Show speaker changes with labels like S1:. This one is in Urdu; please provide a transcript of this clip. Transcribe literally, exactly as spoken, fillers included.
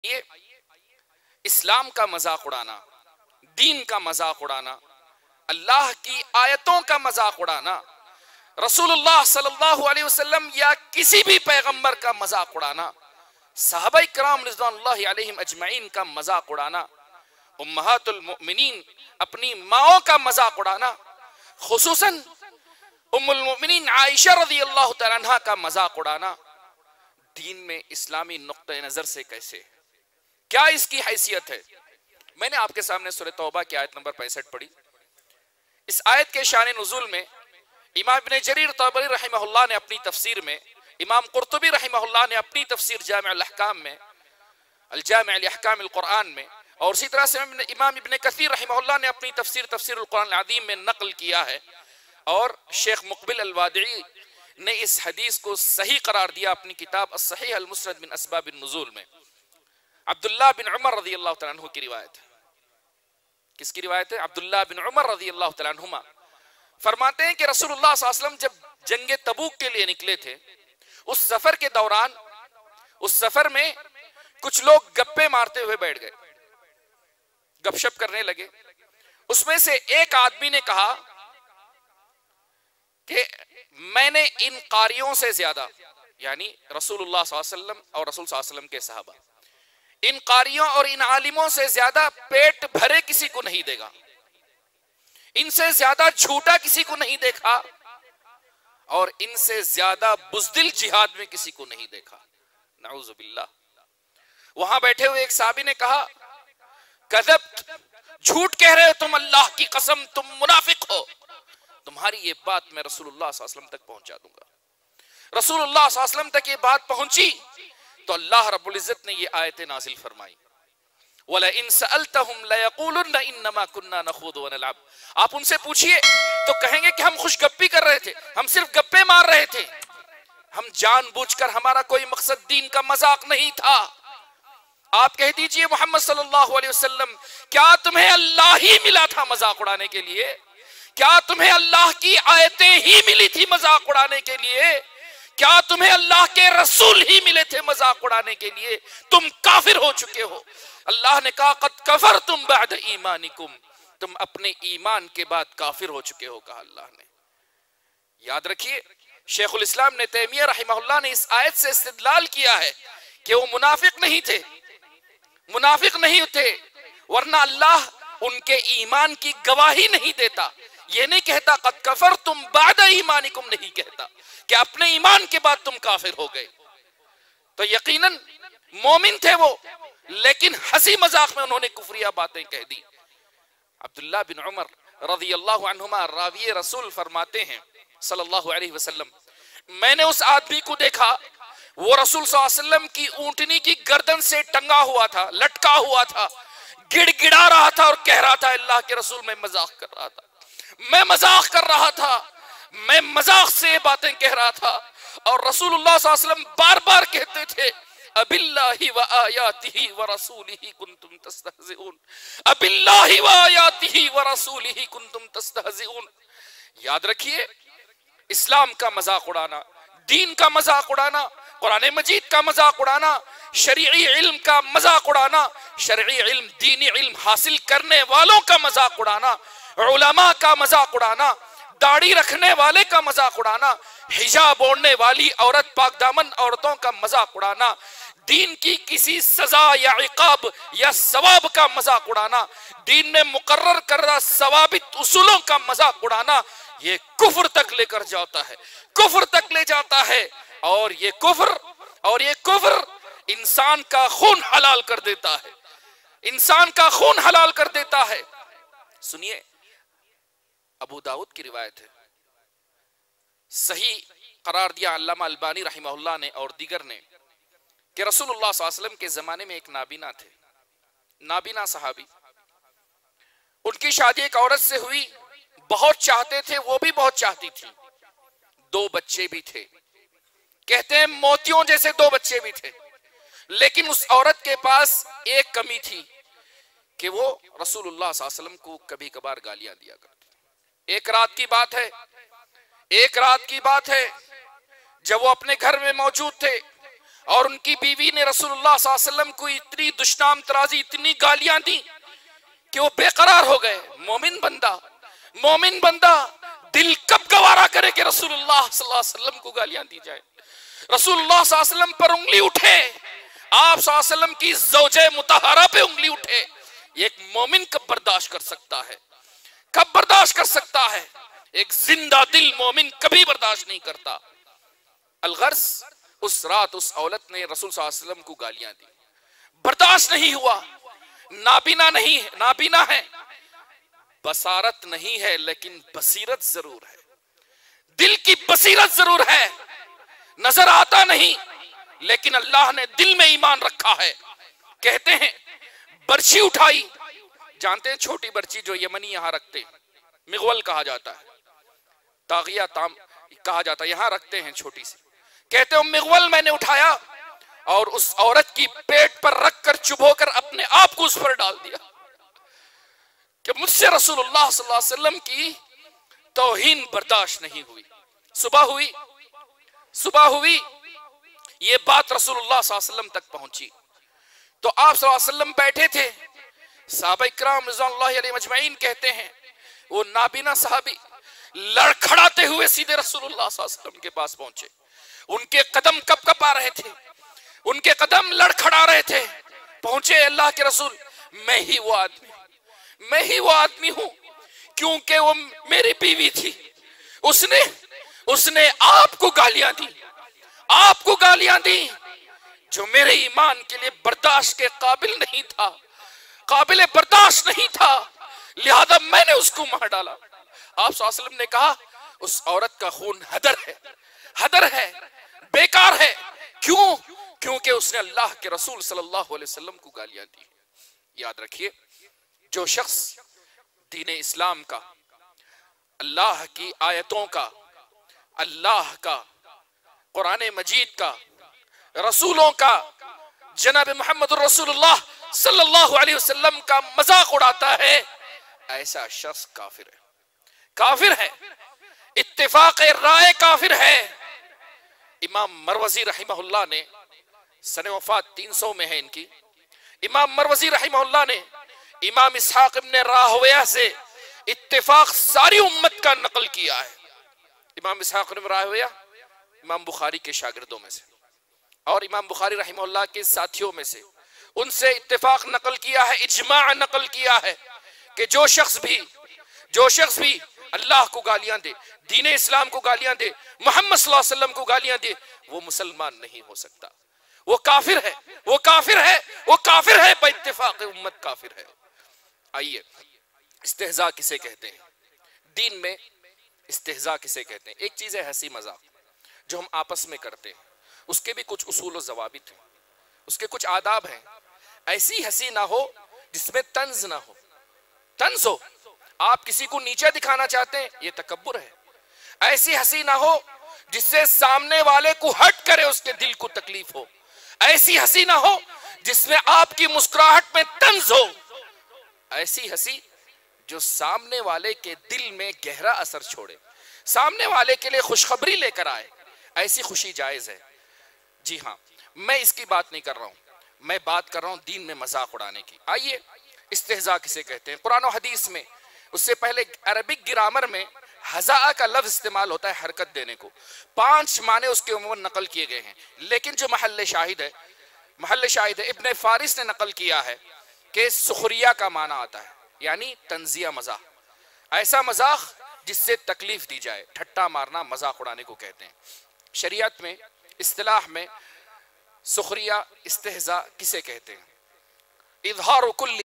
S1: یہ اسلام کا مذاق اڑانا، دین کا مذاق اڑانا، اللہ کی آیتوں کا مذاق اڑانا، رسول اللہ صلی اللہ علیہ وسلم یا کسی بھی پیغمبر کا مذاق اڑانا، صحابہ کرام رضوان اللہ علیہم اجمعین کا مذاق اڑانا، امہات المؤمنین اپنی ماؤں کا مذاق اڑانا، خصوصاً ام المؤمنین عائشہ رضی اللہ تعالیٰ عنہ کا مذاق اڑانا، دین میں اسلامی نقطہ نظر سے کیسے، کیا اس کی حیثیت ہے؟ میں نے آپ کے سامنے سورہ توبہ کی آیت نمبر پینسٹھ پڑھی۔ اس آیت کے شان نزول میں امام ابن جریر طبری رحمہ اللہ نے اپنی تفسیر میں، امام قرطبی رحمہ اللہ نے اپنی تفسیر جامع الاحکام میں، الجامع لاحکام القرآن میں، اور اسی طرح سے امام ابن کثیر رحمہ اللہ نے اپنی تفسیر تفسیر القرآن العظیم میں نقل کیا ہے، اور شیخ مقبل الوادعی نے اس حدیث کو صحیح قرار دیا اپنی کتاب الصحیح المسند من اسباب النزول میں۔ عبداللہ بن عمر رضی اللہ تعالیٰ عنہ کی روایت ہے۔ کس کی روایت ہے؟ عبداللہ بن عمر رضی اللہ تعالیٰ عنہما فرماتے ہیں کہ رسول اللہ صلی اللہ علیہ وسلم جب جنگ تبوک کے لیے نکلے تھے، اس سفر کے دوران اس سفر میں کچھ لوگ گپے مارتے ہوئے بیٹھ گئے، گپ شپ کرنے لگے۔ اس میں سے ایک آدمی نے کہا کہ میں نے ان قاریوں سے زیادہ، یعنی رسول اللہ صلی اللہ علیہ وسلم اور رسول صلی اللہ علیہ وسلم کے صحابہ، ان قاریوں اور ان عالموں سے زیادہ پیٹ بھرے کسی کو نہیں دیکھا، ان سے زیادہ جھوٹا کسی کو نہیں دیکھا، اور ان سے زیادہ بزدل جہاد میں کسی کو نہیں دیکھا، نعوذ باللہ۔ وہاں بیٹھے ہوئے ایک صحابی نے کہا کذبت، جھوٹ کہہ رہے ہو تم، اللہ کی قسم تم منافق ہو، تمہاری یہ بات میں رسول اللہ صلی اللہ علیہ وسلم تک پہنچا دوں گا۔ رسول اللہ صلی اللہ علیہ وسلم تک یہ بات پہنچی تو اللہ رب العزت نے یہ آیت نازل فرمائی، وَلَئِن سَأَلْتَهُمْ لَيَقُولُنَّ إِنَّمَا كُنَّا نَخُوضُ وَنَلْعَبُ، آپ ان سے پوچھئے تو کہیں گے کہ ہم خوش گپی کر رہے تھے، ہم صرف گپے مار رہے تھے، ہم جان بوجھ کر، ہمارا کوئی مقصد دین کا مذاق نہیں تھا۔ آپ کہہ دیجئے محمد صلی اللہ علیہ وسلم، کیا تمہیں اللہ ہی ملا تھا مذاق اڑانے کے لیے؟ کیا تمہیں اللہ کی آیتیں ہی ملی تھی مذاق اڑانے کے لیے؟ کیا تمہیں اللہ کے رسول ہی ملے تھے مذاق اڑانے کے لیے؟ تم کافر ہو چکے ہو۔ اللہ نے کہا قد کفرتم بعد ایمانکم، تم اپنے ایمان کے بعد کافر ہو چکے ہو، کہا اللہ نے۔ یاد رکھیے شیخ الاسلام نے تیمیہ رحمہ اللہ نے اس آیت سے استدلال کیا ہے کہ وہ منافق نہیں تھے، منافق نہیں تھے، ورنہ اللہ ان کے ایمان کی گواہی نہیں دیتا۔ یہ نہیں کہتا قد کفرتم بعد ایمانکم، نہیں کہتا کہ اپنے ایمان کے بعد تم کافر ہو گئے۔ تو یقیناً مومن تھے وہ، لیکن ہنسی مذاق میں انہوں نے کفریہ باتیں کہہ دی۔ عبداللہ بن عمر رضی اللہ عنہما راوی رسول فرماتے ہیں صلی اللہ علیہ وسلم، میں نے اس آدمی کو دیکھا، وہ رسول صلی اللہ علیہ وسلم کی اونٹنی کی گردن سے ٹنگا ہوا تھا، لٹکا ہوا تھا، گڑ گڑا رہا تھا اور کہہ رہا تھا اللہ کے رسول میں مذاق کر رہا تھا، میں مذاق کر رہا تھا، میں مذاق سے یہ باتیں کہہ رہا تھا، اور رسول اللہ صلی اللہ علیہ وسلم بار بار کہتے تھے اب اللہ و آیاتہ و رسولہ کنتم تستہزئون، اب اللہ و آیاتہ و رسولہ کنتم تستہزئون۔ یاد رکھیے اسلام کا مذاق اڑانا، دین کا مذاق اڑانا، قرآن مجید کا مذاق اڑانا، شرعی علم کا مذاق اڑانا، شرعی علم دینی علم حاصل کرنے والوں کا مذاق اڑانا، علماء کا مذاق اڑانا، داڑھی رکھنے والے کا مذاق اڑانا، حجاب اوڑھنے والی عورت پاک دامن عورتوں کا مذاق اڑانا، دین کی کسی سزا یا عقاب یا ثواب کا مذاق اڑانا، دین میں مقرر کردہ ثوابت اصولوں کا مذاق اڑانا، یہ کفر تک لے کر جاتا ہے، کفر تک لے جاتا ہے، اور یہ کفر اور یہ کفر انسان کا خون حلال کر دیتا ہے، انسان کا خون حلال کر دیتا ہے۔ سنیے ابو داؤد کی روایت ہے، صحیح قرار دیا علامہ البانی رحمہ اللہ نے اور دیگر نے، کہ رسول اللہ صلی اللہ علیہ وسلم کے زمانے میں ایک نابینا تھے، نابینا صحابی، ان کی شادی ایک عورت سے ہوئی، بہت چاہتے تھے، وہ بھی بہت چاہتی تھی، دو بچے بھی تھے، کہتے ہیں موتیوں جیسے دو بچے بھی تھے، لیکن اس عورت کے پاس ایک کمی تھی کہ وہ رسول اللہ صلی اللہ علیہ وسلم کو کبھی کبھار گالیاں دیا کرتی۔ ایک رات کی بات ہے ایک رات کی بات ہے جب وہ اپنے گھر میں موجود تھے، اور ان کی بیوی نے رسول اللہ صلی اللہ علیہ وسلم کو اتنی دشنام ترازی، اتنی گالیاں دی کہ وہ بے قرار ہو گئے. مومن بندہ مومن بندہ دل کب گوارا کرے کہ رسول اللہ صلی اللہ علیہ وسلم کو گالیاں دی جائے؟ رسول اللہ صلی اللہ علیہ وسلم پر انگلی اٹھے، آپ صلی اللہ علیہ وسلم کی زوجہ مطہرہ پہ انگلی اٹھے، یہ ایک مومن کب برداشت کر سکتا ہے؟ کب برداشت کر سکتا ہے؟ ایک زندہ دل مومن کبھی برداشت نہیں کرتا. الغرض اس رات اس عورت نے رسول صلی اللہ علیہ وسلم کو گالیاں دی، برداشت نہیں ہوا. نابینا نہیں ہے، نابینا ہے، بصارت نہیں ہے لیکن بصیرت ضرور ہے، دل کی بصیرت ضرور ہے. نظر آتا نہیں لیکن اللہ نے دل میں ایمان رکھا ہے. کہتے ہیں برچی اٹھائی، جانتے ہیں چھوٹی برچی جو یمنی یہاں رکھتے ہیں، مغول کہا جاتا ہے، تاغیہ تام کہا جاتا ہے، یہاں رکھتے ہیں چھوٹی سی. کہتے ہیں مغول میں نے اٹھایا اور اس عورت کی پیٹ پر رکھ کر چبھو کر اپنے آپ کو اس پر ڈال دیا کہ مجھ سے رسول اللہ صلی اللہ علیہ وسلم کی توہین برداشت نہیں ہوئی. صبح ہوئی صبح ہوئی یہ بات رسول اللہ صلی اللہ علیہ وسلم تک پہنچی تو آپ صلی اللہ علیہ وسلم بیٹھے تھے. صحابہ اکرام رضوان اللہ علیہ مجمعین کہتے ہیں وہ نابینا صحابی لڑکھڑاتے ہوئے سیدھے رسول اللہ صلی اللہ علیہ وسلم کے پاس پہنچے. ان کے قدم کپ کپ آ رہے تھے، ان کے قدم لڑکھڑا رہے تھے. پہنچے اللہ کے رسول، میں ہی وہ آدمی میں ہی وہ آدمی ہوں کیونکہ وہ میری بیوی تھی، اس نے اس نے آپ کو گالیاں دی آپ کو گالیاں دی جو میرے ایمان کے لیے برداشت کے قابل نہیں تھا، قابل برداشت نہیں تھا، لہذا میں نے اس کو مار ڈالا. آپ صلی اللہ علیہ وسلم نے کہا اس عورت کا خون ہدر ہے ہدر ہے بیکار ہے. کیوں؟ کیونکہ اس نے اللہ کے رسول صلی اللہ علیہ وسلم کو گالیاں دی. یاد رکھیے جو شخص دین اسلام کا، اللہ کی آیتوں کا، اللہ کا، قرآن مجید کا، رسولوں کا، جناب محمد الرسول اللہ صلی اللہ علیہ وسلم کا مذاق اڑاتا ہے، ایسا شخص کافر ہے کافر ہے اتفاق رائے کافر ہے. امام مروزی رحمہ اللہ نے سن وفات تین سو میں ہے ان کی، امام مروزی رحمہ اللہ نے امام اسحاق ابن راہویہ سے اتفاق ساری امت کا نقل کیا ہے. امام اسحاق ابن راہویہ امام بخاری کے شاگردوں میں سے اور امام بخاری رحمہ اللہ کے ساتھیوں میں سے، ان سے اتفاق نقل کیا ہے، اجماع نقل کیا ہے کہ جو شخص بھی جو شخص بھی اللہ کو گالیاں دے، دین اسلام کو گالیاں دے، محمد صلی اللہ علیہ وسلم کو گالیاں دے، وہ مسلمان نہیں ہو سکتا، وہ کافر ہے وہ کافر ہے وہ کافر ہے بے اتفاق امت کافر ہے. آئیے استہزاء کسے کہتے ہیں؟ دین میں استہزاء کسے کہتے ہیں؟ ایک چیز ہے ہنسی مذاق جو ہم آپس میں کرتے ہیں، اس کے بھی کچھ اصول و ضوابط ہیں، اس کے کچھ آداب ہیں. ایسی ہنسی نہ ہو جس میں طنز نہ ہو. طنز ہو، آپ کسی کو نیچے دکھانا چاہتے ہیں، یہ تکبر ہے. ایسی ہنسی نہ ہو جس سے سامنے والے کو ہٹ کرے، اس کے دل کو تکلیف ہو. ایسی ہنسی نہ ہو جس میں آپ کی مسکراہٹ میں طنز ہو. ایسی ہنسی جو سامنے والے کے دل میں گہرا اثر چھوڑے، سامنے والے کے لیے خوشخبری لے کر آئے، ایسی خوشی جائز ہے. جی ہاں، میں اس کی بات نہیں کر رہا ہوں، میں بات کر رہا ہوں دین میں مذاق اڑانے کی. آئیے استہزاء کسے کہتے ہیں؟ قرآن و حدیث میں، اس سے پہلے عربک گرامر میں ہزا کا لفظ استعمال ہوتا ہے حرکت دینے کو. پانچ معنی اس کے عموماً نقل کیے گئے ہیں، لیکن جو محل شاہد ہے محل شاہد ہے ابن فارس نے نقل کیا ہے کہ سخریہ کا معنی آتا ہے، یعنی تنزیہ مزاح، ایسا مزاح جس سے تکلیف دی جائے، ٹھٹا مارنا مذاق اڑانے کو کہتے ہیں. شریعت میں اصطلاح میں سخریہ استہزاء کسے کہتے ہیں؟ اظہار کل